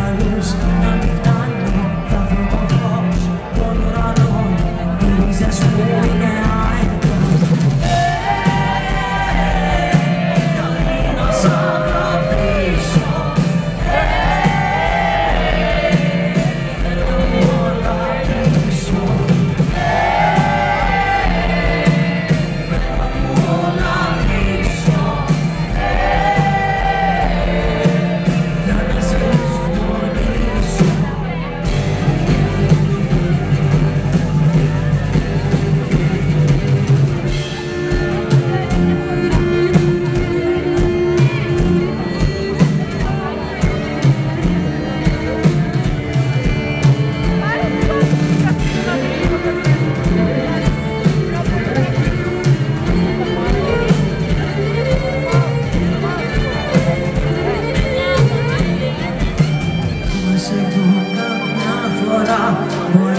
άλλους να μην φτάνει. Θα βρω το φως των ουρανών, οι ρίζες μου είναι αετός. Να σ' αγαπήσω, φέρνω μου όλα πίσω, φέρνω μου όλα πίσω, για να σε γνωρίσω. Να σε δω καμιά φορά,